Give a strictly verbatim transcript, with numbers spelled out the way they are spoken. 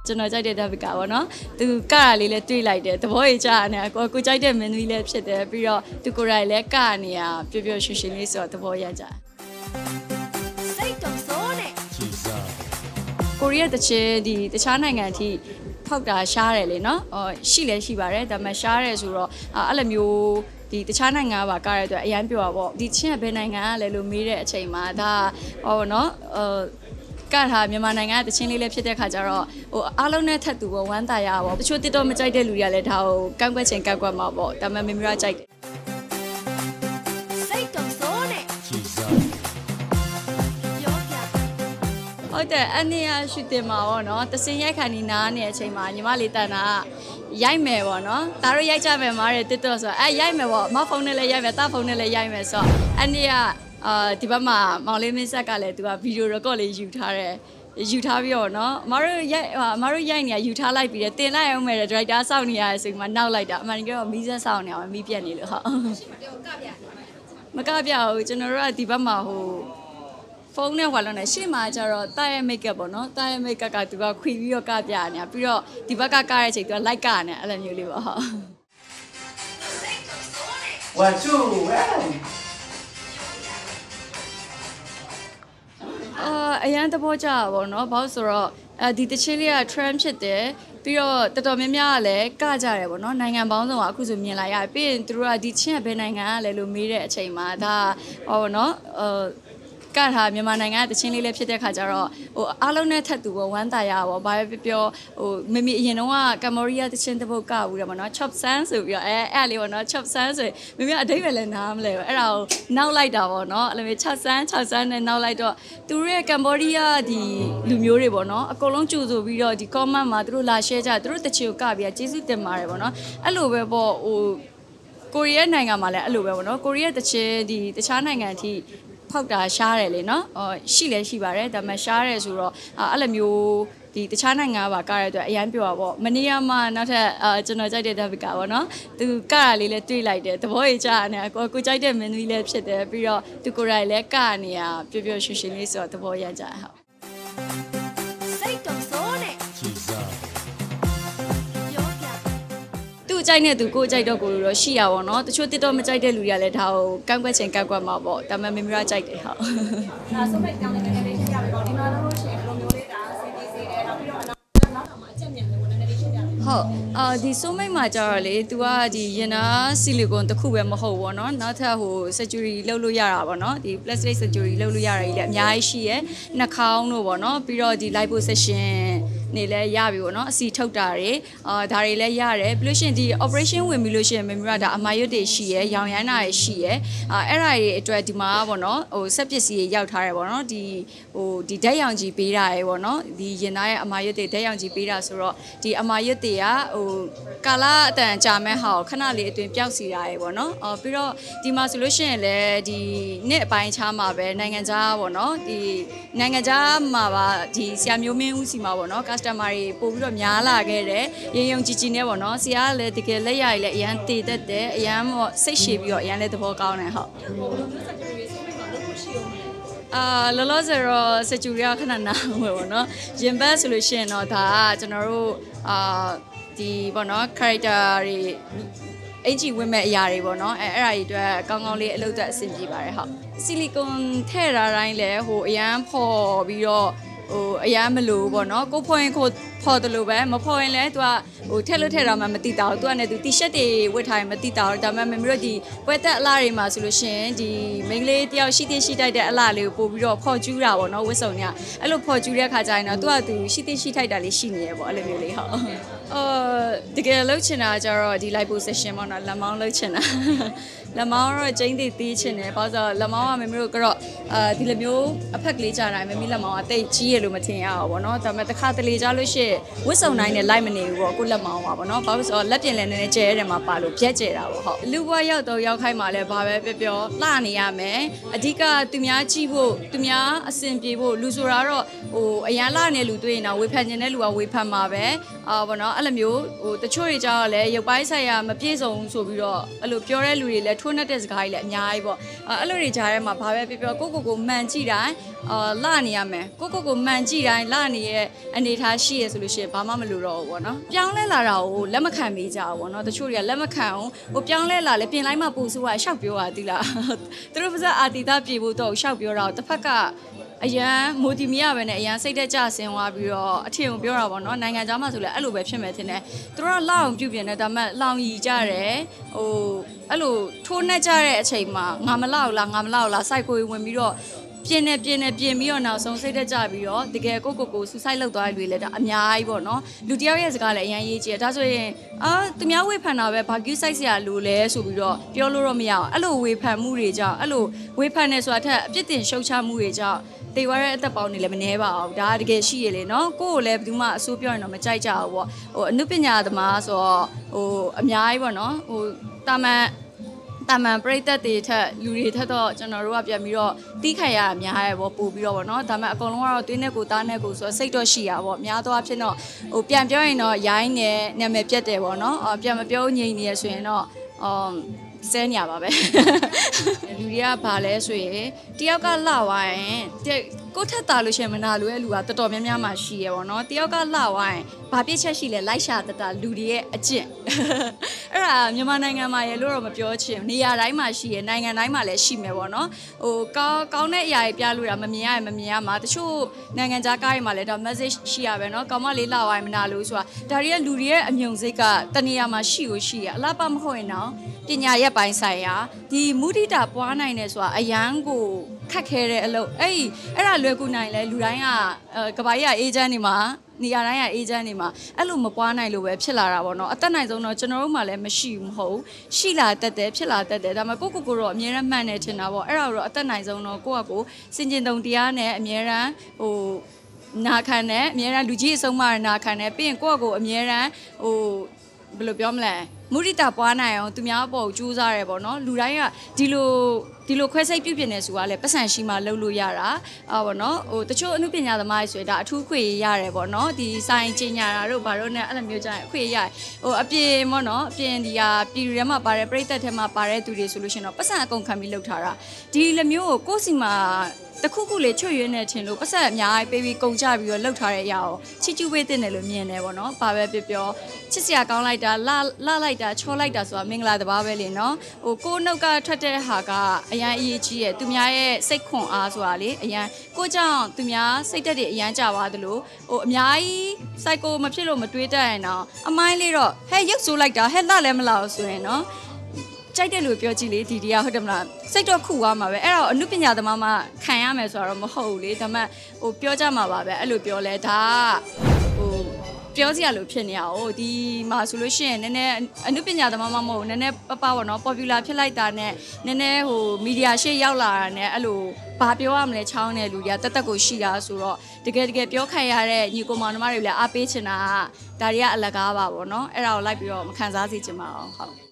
ကျွန်တော်ကြိုက်တဲ့ David ကပေါ့နော်သူကရလေးလည်းတွေ့လိုက်တယ်သဘောကြီးကြားနေကိုကိုကြိုက်တဲ့မင်းသမီးလည်းဖြစ်တယ်ပြီးတော့သူကိုယ်တိုင်လည်းကနေရပျော်ပျော်ရွှင်ရွှင်လေးဆိုတော့သဘောရကြစိတ်တုံစိုးနဲ့ကိုရီးယားတချင်ဒီတခြားနိုင်ငံအထိဖောက်တာရှားတယ်လေနော်ဟောရှိလည်းရှိပါတယ်ဒါပေမဲ့ရှားတယ်ဆိုတော့အဲ့လိုမျိုးဒီတခြားနိုင်ငံကပါကားရတဲ့အတွက်အရန်ပြောပါပေါ့ဒီချင်းဘယ်နိုင်ငံကလဲလို့မေးတဲ့အချိန်မှာဒါဟောနော်ဟိုကထားမြန်မာနိုင်ငံကတချင်းလေးလည်းဖြစ်တဲ့ခါကျတော့ဟိုအားလုံးနဲ့ထပ်တူပေါ့ဝမ်းသာရပါပေါ့တချို့တစ်တော့မကြိုက်တဲ့လူတွေကလည်းဒါကိုကန့်ကွက်ချင်ကန့်ကွက်မှာပေါ့ဒါပေမဲ့မမေရကြိုက်တယ်စိတ်တုံစိုးနဲ့ဟုတ်တယ်အနေရရှိတယ်မှာပေါ့နော်တစင်ရိုက်ခါနီနားနေတဲ့အချိန်မှာညီမလေးတန်တာရိုက်မယ်ပေါ့နော်ဒါတို့ရိုက်ကြမယ်မားတယ်တစ်တော့ဆိုအဲရိုက်မယ်ပေါ့မဖုန်းနဲ့လည်းရိုက်မယ်တာဖုန်းနဲ့လည်းရိုက်မယ်ဆိုတော့အနေရအာဒီဘက်မှာမောင်လေးမင်းဆက်ကလည်းသူကဗီဒီယိုရက်ကော့လေးယူထားတယ်ယူထားပြီးတော့နော်မတို့ရိုက်မတို့ရိုက်နေရယူထားလိုက်ပြီးတယ်တင်လိုက်အောင်မယ်ဒရိုက်တာစောင့်နေရတဲ့ဆိုမှနောက်လိုက်တာအမှန်တကယ်တော့မီးစက်စောင့်နေအောင်မီးပြက်နေလို့ဟုတ်မကပြဘူးကျွန်တော်တို့ကဒီဘက်မှာဟိုဖုန်းနဲ့ဟွာလို့နေရှေ့မှာကျတော့တာရဲ့ make up ပေါ့နော်တာရဲ့ make up ကသူကခွီပြီးတော့ကပြနေတာပြီးတော့ဒီဘက်ကကတဲ့အချိန်သူက like ကနေအဲ့လိုမျိုးလေးပေါ့ဟုတ်ဝါချူဝဲအာအရန်သဘောကျတာပေါ့နော်ဘာလို့ဆိုတော့အဲဒီတချင်းလေးက trend ဖြစ်တယ်ပြီးတော့တော်တော်များများကလည်းကကြတယ်ပေါ့နော်နိုင်ငံပေါင်းစုံကအခုဆိုမြင်လာရပြီးရင်သူတို့ကဒီချင်းကဘယ်နိုင်ငံကလဲလို့မေးတဲ့အချိန်မှာဒါဟောနော်ဟိုကထားမြန်မာနိုင်ငံကတချင်းလေးလည်းဖြစ်တဲ့ခါကျတော့ဟိုအားလုံးနဲ့ထပ်တူပေါ့ဝမ်းသာရပါဘာပဲပြောဟိုမမီအရင်တော့ကကမ္ဘောဒီးယားတချင်းတစ်ပုတ်ကဘူးတယ်ပေါ့နော် chop san ဆိုပြီးတော့အဲအဲ့လေးပေါ့နော် chop san ဆိုရင်မမီအဓိပ္ပာယ်လည်းနားမလဲဘူးအဲ့ဒါကိုနောက်လိုက်တာပေါ့နော်အဲ့လိုမျိုး chop san chop san နဲ့နောက်လိုက်တော့သူတို့ရဲ့ကမ္ဘောဒီးယားဒီလူမျိုးတွေပေါ့နော်အကုန်လုံးကြိုဆိုပြီးတော့ဒီ comment မှာသူတို့လာ share ကြသူတို့တချီကိုကပြီးတော့ကျေးဇူးတင်ပါတယ်ပေါ့နော်အဲ့လိုပဲပေါ့ဟိုကိုရီးယားနိုင်ငံမှာလည်းအဲ့လိုပဲပေါ့နော်ကိုရီးယားတချင်းဒီတခြားနိုင်ငံအထိဖောက်တာရှားတယ်လေနော်ဟောရှိလည်းရှိပါတယ်ဒါပေမဲ့ရှားတယ်ဆိုတော့အဲ့လိုမျိုးဒီတခြားနိုင်ငံကပါကားရတဲ့အတွက်အရန်ပြောပါပေါ့မနေ့ကမှနောက်ထပ်အာကျွန်တော်ကြိုက်တဲ့ David ကပေါ့နော်သူကရလေးလည်းတွေ့လိုက်တယ်သဘောကြီးကြားနေကိုကိုကြိုက်တဲ့မင်းသမီးလည်းဖြစ်တယ်ပြီးတော့သူကိုယ်တိုင်လည်းကနေရပျော်ပျော်ရွှင်ရွှင်လေးဆိုတော့သဘောရကြဟုတ်စိတ်တုံစိုးနဲ့ကြိုက်နေသူကိုကြိုက်တော့ကိုလို့တော့ရှိရပါတော့တချို့တစ်တော့မကြိုက်တဲ့လူတွေကလည်းဒါကိုကန့်ကွက်ချင်ကန့်ကွက်မှာပေါ့ဒါပေမဲ့မမေရကြိုက်တယ်ဟုတ်ဒါဆိုမဲ့ကြောင်းလည်းနည်းနည်းလေးရှင်းပြပေးပါဒီမှာလို့ရှိရင်ဘယ်လိုမျိုးလေးဒါစီတီစီတယ်နောက်ပြီးတော့နောက်နောက်တော့မှအချက်မြင်လေးကိုနည်းနည်းလေးရှင်းပြပေးပါဟုတ်အာဒီဆိုမိတ်မှာကြတော့လေ तू ကဒီရင်နာဆီလီကွန်တစ်ခုပဲမဟုတ်ဘောเนาะနောက်ထပ်ဟို surgery လုပ်လို့ရတာပေါ့เนาะဒီ plastic surgery လုပ်လို့ရတာကြီးလည်းအများကြီးရှိရယ်နှာခေါင်းတို့ပေါ့เนาะပြီးတော့ဒီ liposuction နေလဲရပြီပေါ့နော်အစီထုတ်တာတွေအာဒါတွေလည်းရတယ်ပြီးလို့ရှိရင်ဒီ operation ဝင်ပြီးလို့ရှိရင်မမေရဒါအမာရွတ်တွေရှိရယ်ရောင်ရမ်းတာတွေရှိရယ်အာအဲ့ဒါတွေအတွက်ဒီမှာပေါ့နော်ဟိုဆက်ပစ္စည်းတွေရောက်ထားတယ်ပေါ့နော်ဒီဟိုဒီဓာတ်ရောင်ကြီးပေးတာရယ်ပေါ့နော်ဒီရင်သားရဲ့အမာရွတ်တွေဓာတ်ရောင်ကြီးပေးတာဆိုတော့ဒီအမာရွတ်တွေကဟိုကာလာအတန်ကြာမဲ့ဟာကိုခဏလေးအတွင်းပျောက်စီတာရယ်ပေါ့နော်အော်ပြီးတော့ဒီမှာဆိုလို့ရှိရင်လည်းဒီနှစ်အပိုင်းခြားမှာပဲနိုင်ငံခြားပေါ့နော်ဒီနိုင်ငံခြားမှာပါဒီဆရာမျိုးမင်းဦးစီမှာပေါ့နော်customer တွေပို့ပြီးတော့များလာခဲ့တယ်ရေယုံကြည်ကြည်နဲ့ပေါ့နော်ဆရာကလည်းတကယ်လက်ရည်လည်းအရန်တည်တတ်တယ်အရန်ပေါ့စိတ်ရှည်ပြီးတော့အရန်လည်းသဘောကောင်းတယ်ဟုတ်အာလောလောဆယ်တော့စက်ကျူရခဏနာဝယ်ပေါ့နော်ရင်ဘတ်ဆိုလို့ရှိရင်တော့ဒါကကျွန်တော်တို့အာဒီပေါ့နော် character တွေအင်ဂျီဝင်မဲ့အရာတွေပေါ့နော်အဲအဲ့အရာတွေအတွက်ကောင်းကောင်းလေးအလုပ်သက်အဆင်ပြေပါတယ်ဟုတ်ဆီလီကွန်ထည့်ထားတိုင်းလဲဟိုအရန်ဖော်ပြီးတော့ဟိုအရန်မလို့ပေါ့နော်ကိုဖွင့်ကိုဖော်တယ်လို့ပဲမဖော်ရင်လဲ तू ကဟိုထက်လို့ထက်တော့မှမတိတာဘူး तू ကလည်း तू T-shirt တွေဝတ်ထားရင်မတိတာဘူးဒါပေမဲ့မမျိုးဒီပွဲတက်အလားတွေမှာဆိုလို့ရှိရင်ဒီမိန်းကလေးတယောက်ရှိသေးရှိတိုက်တဲ့အလားလေးကိုပို့ပြီးတော့ဖော်ကျူးတာပေါ့နော်ဝတ်စုံတွေကအဲ့လိုဖော်ကျူးတဲ့ခါကျရင်တော့ तू က तू ရှိသေးရှိထိုက်တာလေးရှိနေရပေါ့အဲ့လိုမျိုးလေးဟုတ်အော်တကယ်လှုပ်ချင်တာကျတော့ဒီ liposuction ပေါ့နော်လက်မောင်းလှုပ်ချင်တာလက်မောင်းတော့ကျင်းသေးသေးချင်တယ်ဘာလို့ဆိုတော့လက်မောင်းကမမျိုးကတော့အာဒီလိုမျိုးအဖက်ကလေးကြတိုင်းမမီလက်မောင်းကတိတ်ကြီးရလို့မထင်ရအောင်ပေါ့နော်ဒါပေမဲ့တစ်ခါတလေကြလို့ရှိရင်ဝတ်စုံတိုင်းနဲ့လိုက်မနေဘူးပေါ့ကိုလက်မောင်းပါပေါ့နော်ဘာလို့ဆိုတော့လက်ပြင်လည်းနည်းနည်းကျဲရတယ်မှာပါလို့ပြက်ကျဲတာပေါ့ဟုတ်လူဘွားရောက်တော့ရောက်ခိုင်းမှလည်းဘာပဲပြောပြောလှနေရမယ်အဓိကသူများကြည့်ဖို့သူများအဆင်ပြေဖို့လူဆိုတာတော့ဟိုအရန်လှနေလူတွေ့ရင်တော့ဝေဖန်ခြင်းတဲ့လူကဝေဖန်မှာပဲအာပေါ့နော်အဲ့လိုမျိုးဟိုတချို့တွေကြောက်လည်းရုပ်ပိုင်းဆိုင်ရာမပြည့်စုံဘူးဆိုပြီးတော့အဲ့လိုပြောတဲ့လူတွေလည်းထိုးနှက်တဲ့စကားတွေလည်းအများကြီးပေါ့အဲ့လိုတွေကြားထဲမှာဘာပဲပြောပြောကိုကိုကိုမှန်ကြည့်တိုင်းအာလာနေရမယ်ကိုကိုကိုမှန်ကြည့်တိုင်းလာနေရဲ့အနေထားရှိရဆိုလို့ရှိရင်ဘာမှမလိုတော့ဘူးပေါ့နော်ပြောင်းလဲလာတာကိုလက်မခံပေးကြဘူးပေါ့နော်တချို့တွေကလက်မခံအောင်ဟိုပြောင်းလဲလာလဲပြင်လိုက်မှပူဆိုးကရှောက်ပြောတာတိလားသူတို့ပါစအာတီတာပြေဖို့တော့ရှောက်ပြောတာတစ်ဖက်ကအရန်မိုတီမီယာပဲနဲ့အရန်စိတ်သက်ကြဆင်းသွားပြီးတော့အထင်ကိုပြောတာပေါ့နော်နိုင်ငံသားမှဆိုလဲအဲ့လိုပဲဖြစ်မယ်ထင်တယ်သူတို့ကလောက်အောင်ပြုတ်ပြင်တယ်ဒါပေမဲ့လောင်ရီကြတယ်ဟိုအဲ့လိုထိုးနှက်ကြတဲ့အချိန်မှာငါမလောက်လားငါမလောက်လားစိုက်ကိုဝင်ပြီးတော့ပြင်းနေပြင်းနေပြင်းပြီးတော့နောက်ဆုံးစိတ်သက်ကြပြီးတော့တကယ်ကိုကိုကိုဆူဆိုက်လောက်သွားတဲ့လူတွေလည်းဒါအများကြီးပေါ့နော်လူတယောက်ရဲ့စကားလည်းအရန်ရေးကြည့်တယ်ဒါဆိုရင်အာသူများဝေဖန်တာပဲဘာကူးစိုက်စရာလိုလဲဆိုပြီးတော့ပြောလို့တော့မရအောင်အဲ့လိုဝေဖန်မှုတွေကြောင့်အဲ့လိုဝေဖန်နေဆိုတာထက်အပြစ်တင်ရှုတ်ချမှုတွေကြောင့်တေဝါရဲ့အသက်ပေါင်းနေလည်းမနှဲပါဘူးဒါကတကယ်ရှိရလေနော်ကိုကိုလည်းဘယ်သူမှအဆိုးပြောရင်တော့မကြိုက်ကြဘူးပေါ့ဟိုအနုပညာသမားဆိုတော့ဟိုအများကြီးပေါ့နော်ဟိုတာမန်တာမန်ပရိသတ်တွေထက်လူတွေထက်တော့ကျွန်တော်တို့ကပြန်ပြီးတော့တီးခိုင်ရတာများရဲပေါ့ပို့ပြီးတော့ပေါ့နော်ဒါပေမဲ့အကုန်လုံးကတော့သွေးနဲ့ကိုသားနဲ့ကိုဆိုတော့စိတ်တော့ရှိရပေါ့များသောအားဖြင့်တော့ဟိုပြန်ပြောရင်တော့ရိုင်းနေနာမည်ပြတ်တယ်ပေါ့နော်အော်ပြန်မပြောငြိမ်နေရဆိုရင်တော့အော်စဲညာပါပဲလူတွေကဘာလဲဆိုရင်တယောက်ကလှဝိုင်းကိုထက်တာလို့ရှိရင်မနာလို့ရဲ့လူကတော်တော်များများမှရှိရပေါ့နော်တယောက်ကလှဝိုင်းဘာပြစ်ချက်ရှိလဲလိုက်ရှာတတလူတွေရဲ့အကျင့်အဲ့ဒါမြန်မာနိုင်ငံမှာရေလို့တော့မပြောချင်နေရာတိုင်းမှာရှိရနိုင်ငံတိုင်းမှာလည်းရှိမယ်ပေါ့နော်ဟိုကောင်းကောင်းတဲ့အရာတွေပြလို့တာမမြင်ရရင်မမြင်ရမှာတချို့နိုင်ငံခြားကားတွေမှာလည်းဒါ message ရှိရပဲနော်ကောင်းမလေးလှဝိုင်းမနာလို့ဆိုတာဒါတွေကလူတွေရဲ့အမြုံစိတ်ကတနေရာမှာရှိကိုရှိရအလားပါမဟုတ်ရင်တော့ပညာရဲ့ပိုင်းဆိုင်ရာဒီမုဒိတာပွားနိုင်တယ်ဆိုတာအရန်ကိုခက်ခဲတဲ့အလုပ်အဲ့အဲ့ဒါလွယ်ကူနိုင်လဲလူတိုင်းကကဘာကြီးကအေဂျင့်နေမှာနေရာတိုင်းကအေဂျင့်နေမှာအဲ့လိုမပွားနိုင်လို့ပဲဖြစ်လာတာပေါ့နော်အသက်နိုင်ဆုံးတော့ကျွန်တော်တို့မှလည်းမရှိဘူးမဟုတ်ရှိလာတတ်တယ်ဖြစ်လာတတ်တယ်ဒါပေမဲ့ကိုကိုကိုတော့အများရန်မှန်နေထင်တာပေါ့အဲ့ဒါတော့အသက်နိုင်ဆုံးတော့ကိုကကိုစင်ကျင်တုံတရားနဲ့အများရန်ဟိုနာခံတယ်အများရန်လူကြီးအဆုံးမနာခံတယ်ပြီးရင်ကိုကကိုအများရန်ဟိုဘယ်လိုပြောမလဲမုဒိတာပွားနိုင်အောင်သူများအပေါ်ကြိုးစားရဲပေါ့နော်လူတိုင်းကဒီလိုဒီလိုခွဲစိတ်ပြုပြင်နေဆိုတာလေပတ်စံရှိမှလှုပ်လို့ရတာအာပေါ့နော်ဟိုတချို့အမှုပညာသမားတွေဆိုရင်ဒါအထူးခွေရတယ်ပေါ့နော်ဒီဆိုင်ကျင်ညာတာတို့ဘာလို့ ਨੇ အဲ့လိုမျိုးကြရင်အခွေရဟိုအပြင်ပေါ့နော်အပြင်ဒီဟာပြည်သူထဲမှာပါတယ်ပြိသက်ထဲမှာပါတဲ့သူတွေဆိုလို့ရှိရင်တော့ပတ်စံအကုန်ခံပြီးလှုပ်ထားတာဒီလိုမျိုးကိုကိုယ့်စီမှာတခုခုလေးချွတ်ရွေးနေထင်လို့ပတ်စံအများကြီးပေးပြီးကုန်ကြပြီးတော့လှုပ်ထားတဲ့အရာကိုချီကျူးပေးတဲ့တယ်လို့မြင်တယ်ပေါ့နော်ဘာပဲပြောပြောချစ်စရာကောင်းလိုက်တာလှလှလိုက်တာချောလိုက်တာဆိုတာမင်္ဂလာတဘာပဲလေနော်ဟိုကိုနှုတ်ကထွက်တဲ့ဟာကအရန်အရေးကြီးရဲ့သူများရဲ့စိတ်ခွန်အားဆိုတာလေအရန်ကိုကြောင့်သူများစိတ်သက်တွေအရန်ကြပါသလိုဟိုအများကြီးစိုက်ကိုမဖြစ်လို့မတွေးတတ်ရင်တော့အမိုင်းလေးတော့ဟဲ့ရုပ်ဆိုးလိုက်တာဟဲ့လှလည်းမလှဘူးဆိုရင်နော်ကြိုက်တယ်လို့ပြောကြည့်လေဒီတရားဟုတ်တယ်မလားစိတ်တော့ခုသွားမှာပဲအဲ့တော့အနုပညာသမားမှခံရမယ်ဆိုတော့မဟုတ်ဘူးလေဒါပေမဲ့ဟိုပြောကြမှာပါပဲအဲ့လိုပြောလဲဒါဟိုပြောစရာလို့ဖြစ်နေရအောင်ဒီမှာဆိုလို့ရှိရင်နည်းနည်းအနုပညာသမားမမဟုတ်နည်းနည်းပပပေါ့နော် popular ဖြစ်လိုက်တာနဲ့နည်းနည်းဟိုမီဒီယာရှေ့ရောက်လာတာနဲ့အဲ့လိုဘာပြောရမလဲချောင်းတဲ့လူတွေကတက်တက်ကိုရှိတာဆိုတော့တကယ်တကယ်ပြောခိုင်ရတဲ့ညီကိုမောင်နှမတွေလည်းအားပေးချင်တာဒါတွေကအလကားပါပေါ့နော်အဲ့ဒါကိုလိုက်ပြီးတော့မခံစားစေချင်ပါအောင်ဟုတ်